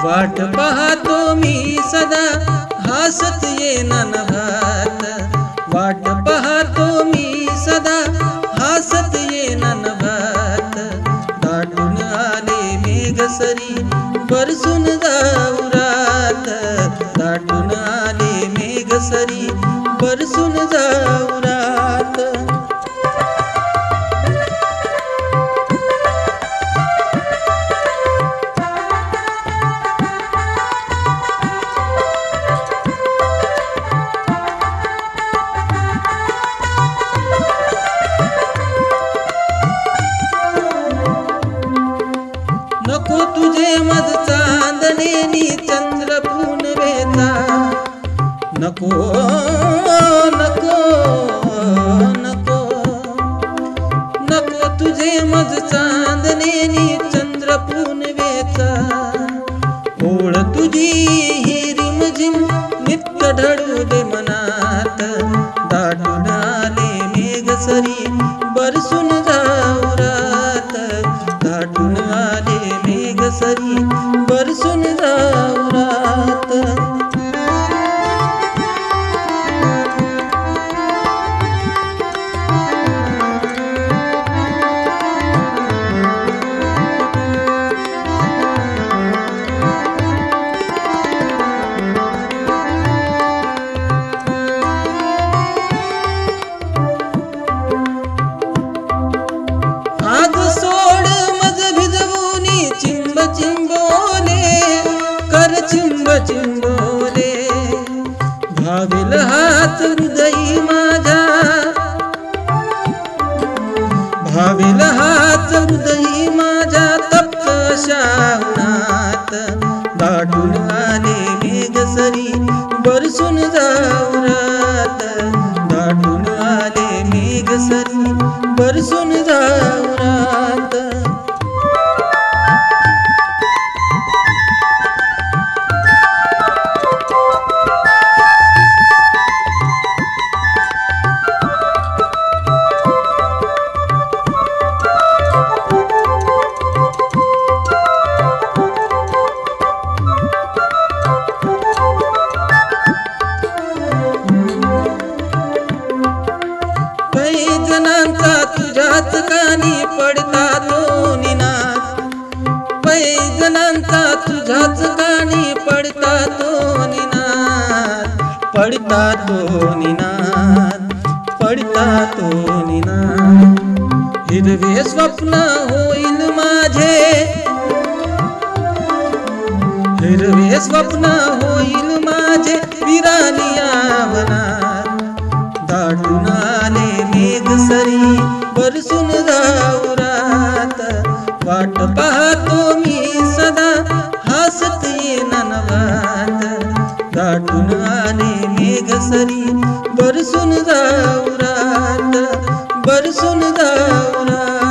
वाट पाहतो मी सदा हसत येना नभात, वाट पाहतो मी सदा हसत येना नभात. दाटून आले मेघ सरी बरसून जाऊ रात, दाटून आले मेघ सरी बरसून जाऊ रात. नको तुझे मज चांदणेनी चंद्र पुनवेता, नको नको नको नको तुझे मज चांदणेनी चंद्र पुनवेता. ओळ तुझी ही रिमझिम नित्य ढळू दे मनात, दाटून आले मेघ सरी बरसून जाऊ रात, दाटून आले मेघ सरी बरसून जाऊ रात. आज सोड मज भिजवूनी चिंब चिंबोले, कर चिंब चिंबोले. भावेल हात हृदयी माझ्या, भावेल हात हृदयी माझ्या तप्त शावनात. दाटून आले मेघ सरी बरसून जाऊ रात, दाटून आले मेघ सरी बरसून जाऊ रात. पैजणांचा तुझ्याच कानी पडता तो निनाद, पैजणांचा तुझ्याच कानी पडता तो निनाद, पडता तो निनाद, पडता तो निनाद. हिरवे स्वप्न होईल माझे, हिरवे स्वप्न होईल माझे विरानिया वनात. दाटून आले मेघ सरी बरसून जाऊ रात, वाट पाहतो मी सदा हसत येना नभात. दाटून आले मेघ सरी बरसून जाऊ रात, बरसून जाऊ रात.